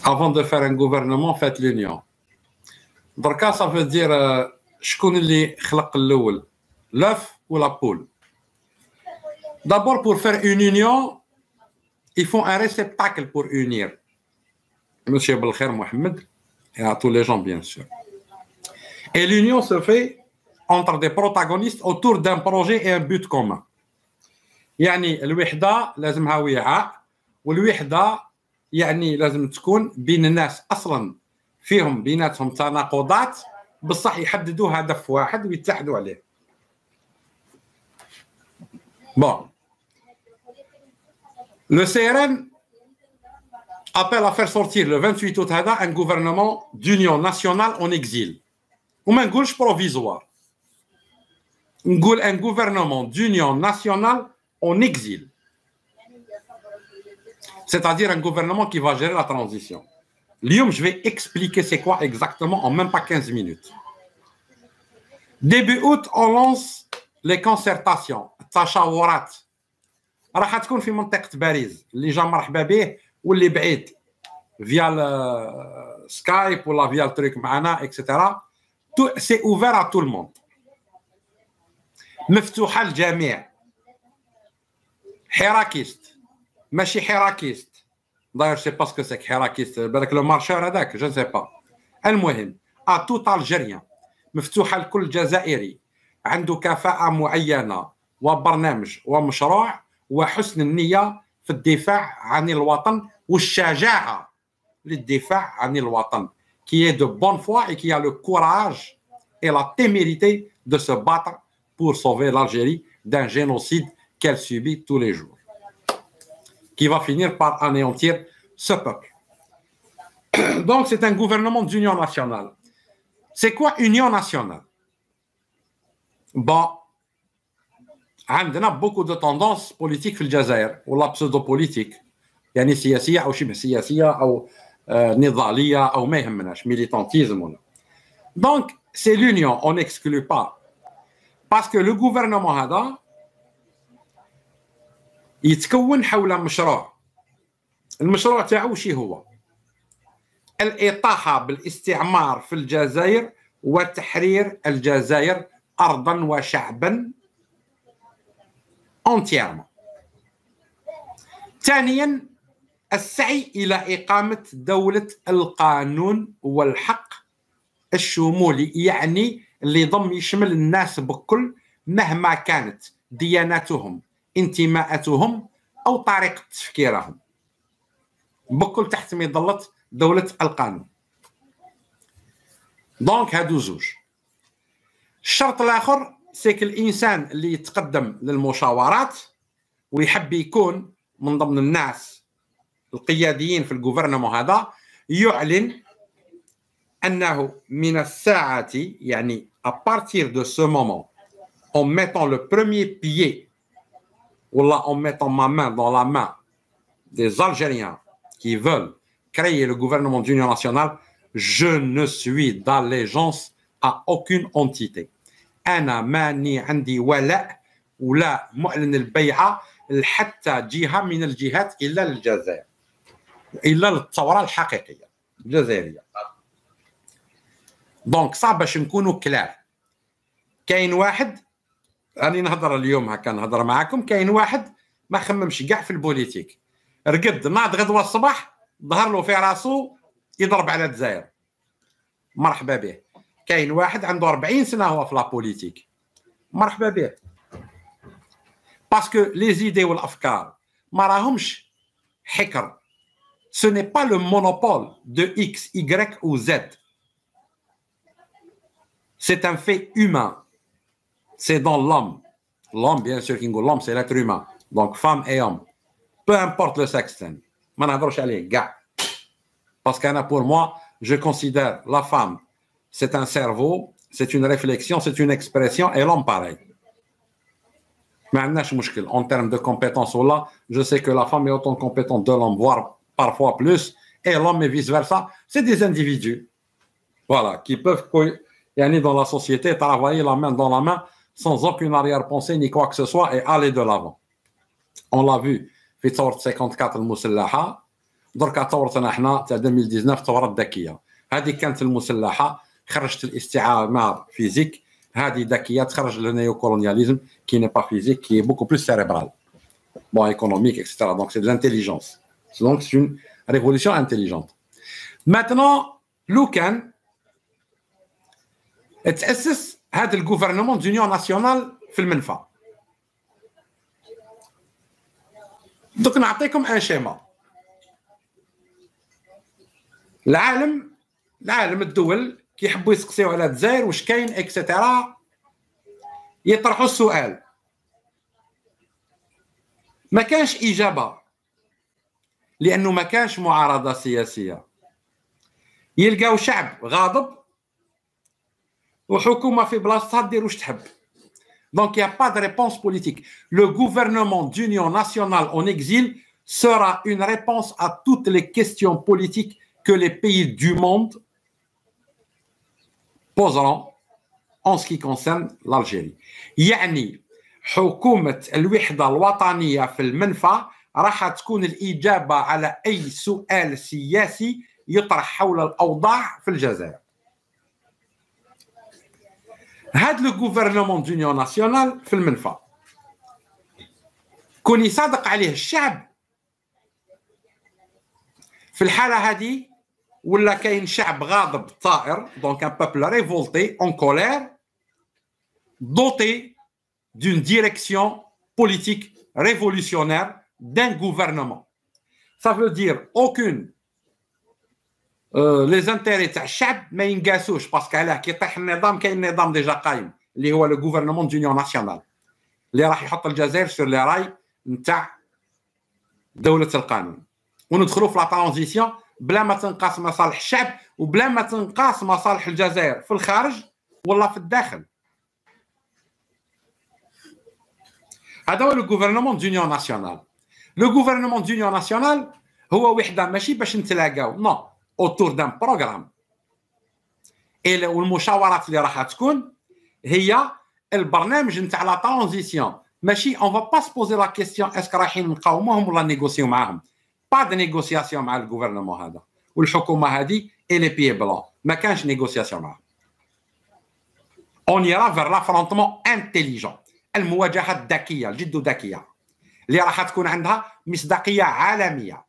Avant de faire un gouvernement, faites l'union. Darka, ça veut dire شكون اللي خلق الأول, l'œuf ou la poule. D'abord, pour faire une union, il faut un réceptacle pour unir. Monsieur Belkher Mohamed, et à tous les gens, bien sûr. Et l'union se fait entre des protagonistes autour d'un projet et un but commun. يعني الوحدة لازمها وعاء, والوحدة يعني لازم تكون بين الناس أصلا فيهم بيناتهم تناقضات بصح يحددوا هدف واحد ويتحدوا عليه. Bon. Le CRN appelle à faire sortir le 28 août un gouvernement d'union nationale en exil. وما نقولش provisoire. نقول un gouvernement d'union nationale en exil. C'est-à-dire un gouvernement qui va gérer la transition. L'IOM, je vais expliquer c'est quoi exactement en même pas 15 minutes. Début août, on lance les concertations. التشاورات. راح تكون في منطقة باريس. اللي جا مرحبا به واللي بعيد. Via le Skype ou via le truc معنا, etc. C'est ouvert à tout le monde. مفتوحة للجميع. حراكيست. ماشي حراكيست. D'ailleurs, je ne sais pas ce que c'est que حراكيست. بالك لو مارشور هذاك, je ne sais pas. المهم, à tout Algérien. مفتوحة لكل جزائري. عنده كفاءة معينة وبرنامج ومشروع وحسن النية في الدفاع عن الوطن والشجاعة للدفاع عن الوطن. Qui est de bonne foi et qui a le courage et la témérité de se battre pour sauver l'Algérie d'un génocide qu'elle subit tous les jours. Qui va finir par anéantir ce peuple. Donc, c'est un gouvernement d'union nationale. C'est quoi union nationale? Bon, عندنا beaucoup de tendances politiques في الجزائر ولا pseudo-politique. يعني سياسية أو شبه سياسية أو نضالية أو ما يهمناش militantisme ولا. Donc, c'est l'union, on n'exclut pas. Parce que le gouvernement هذا يتكون حول مشروع. المشروع تاعو شي هو؟ الإطاحة بالاستعمار في الجزائر وتحرير الجزائر أرضا وشعبا entièrement. ثانيا السعي إلى إقامة دولة القانون والحق الشمولي, يعني اللي ضم يشمل الناس بكل مهما كانت دياناتهم, انتماءاتهم أو طريقة تفكيرهم, بكل تحت مظلة دولة القانون. دونك هادو زوج. الشرط الآخر سيك الإنسان اللي يتقدم للمشاورات ويحب يكون من ضمن الناس القياديين في الجوفرنمون هذا يعلن أنه من الساعة, يعني à partir de ce moment, en mettant le premier pied ou là en mettant ma main dans la main des Algériens qui veulent créer le gouvernement d'union nationale, je ne suis d'allégeance à aucune entité. أنا ماني عندي ولاء ولا معلن البيعة لحتى جهة من الجهات إلا للجزائر, إلا للثورة الحقيقية الجزائرية. دونك صعب باش نكونوا كلار. كاين واحد, راني نهضر اليوم هكا نهضر معاكم, كاين واحد ما خممش كاع في البوليتيك, رقد ناض غدوة الصباح ظهر له في راسو يضرب على الجزائر. مرحبا به. كاين واحد عنده 40 سنة هو في لابوليتيك, مرحبا به. باسكو لي زيدي والأفكار ما راهمش حكر. Ce n'est pas le monopole de X, Y ou Z. C'est un fait humain. C'est dans l'homme. L'homme, bien sûr, l'homme, c'est l'être humain. Donc, femme et homme. Peu importe le sexe. ما نهضرش عليه كاع. Parce que pour moi, je considère la femme, c'est un cerveau, c'est une réflexion, c'est une expression, et l'homme pareil. ما عندناش مشكل. En termes de compétences, là, je sais que la femme est autant compétente de l'homme, voire parfois plus, et l'homme et vice-versa. C'est des individus, voilà, qui peuvent dans la société travailler la main dans la main sans aucune arrière-pensée ni quoi que ce soit et aller de l'avant. On l'a vu في ثورة 54 المسلحة دركا ثورتنا حنا تاع 2019 ثوره ذكيه، هذه كانت المسلحه خرجت الاستعمار فيزيك، هذه ذكيه تخرج لو نيو كولونياليزم كي ني با فيزيك كي بوكو بلوس سيريبرال بون ايكونوميك اكسترا. دونك سي دو لانتيليجونس، دونك سي اون ريفولوسيون انتيليجونت. ماتنون لو كان تاسس هذا الغوفرنمون دونيون ناسيونال في المنفى، دوك نعطيكم ان شيما. العالم الدول كيحبوا يسقسيو على الجزائر واش كاين اكسيتيرا، يطرحوا السؤال ما كانش اجابه لانه ما كانش معارضه سياسيه، يلقاو شعب غاضب وحكومه في بلاصتها دير واش تحب. Donc il n'y a pas de réponse politique. Le gouvernement d'union nationale en exil sera une réponse à toutes les questions politiques que les pays du monde poseront en ce qui concerne l'Algérie. يعني حكومة الوحدة الوطنية في المنفى راح تكون الإجابة على أي سؤال سياسي يطرح حول الأوضاع في الجزائر. هذا لو غوفرنمون دونيون ناسيونال في المنفى كون يصادق عليه الشعب، في الحالة هذه ولا كاين شعب غاضب طائر، دونك ان بوبل ريفولتي اون كولير دوتي دون ديريكسيون بوليتيك ريفولوشنير دان غوفرنمون. Ça veut dire aucune لي زانتيري تاع الشعب ما ينقاسوش، باسكو علاه كي يطيح النظام كاين نظام ديجا قايم اللي هو لو غوفرنمون دونيون ناسيونال اللي راح يحط الجزائر سور لي راي نتاع دولة القانون، وندخلوا في لا ترانزيسيون بلا ما تنقاس مصالح الشعب وبلا ما تنقاس مصالح الجزائر في الخارج ولا في الداخل. هذا هو لو غوفرنمون دونيون ناسيونال. لو غوفرنمون دونيون ناسيونال هو وحده ماشي باش نتلاقاو، نو، autour d'un programme. والمشاورات اللي راح تكون هي البرنامج نتاع لا ترانزيسيون، ماشي اون فا با سبوزي لا كيستيون اسكو رايحين نقاوموهم ولا نيغوسيو معاهم، با دو نيغوسياسيون مع الغوفرنمون هذا والحكومه هذه اي لي بيي بلون، ما كانش نيغوسياسيون معاهم. اون يرا فير لافرونتمون انتيليجون، المواجهه الذكيه الجد ذكيه اللي راح تكون عندها مصداقيه عالميه.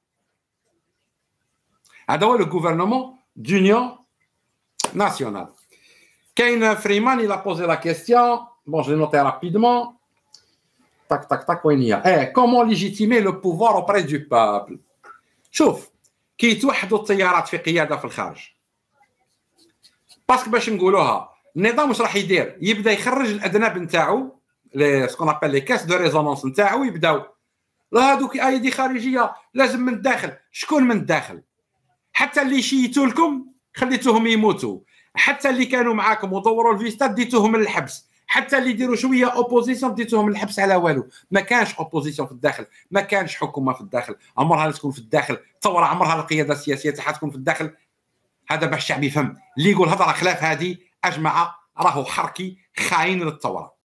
هذا هو لو غوفرنمون دونيون ناسيونال. كاين فريمان il a posé la question, bon je l'ai noté rapidement, tac tac tac وين هي؟ comment légitimer le pouvoir auprès du peuple. شوف كي يتوحدوا التيارات في قياده في الخارج، باسكو باش نقولوها النظام واش راح يدير؟ يبدا يخرج الادناب نتاعو لي سكون ابل لي كاس دو ريزونانس نتاعو، يبداو هذوك ايدي خارجيه لازم من الداخل. شكون من الداخل؟ حتى اللي شيتوا لكم خليتوهم يموتوا، حتى اللي كانوا معاكم ودوروا الفيستا ديتوهم للحبس، حتى اللي يديروا شويه اوبوزيسيون ديتوهم للحبس على والو. ما كانش اوبوزيسيون في الداخل، ما كانش حكومه في الداخل، عمرها لا تكون في الداخل، ثوره عمرها القياده السياسيه تاعها تكون في الداخل. هذا باش الشعب يفهم. اللي يقول هضره خلاف هذه اجمع راهو حركي خاين للثوره.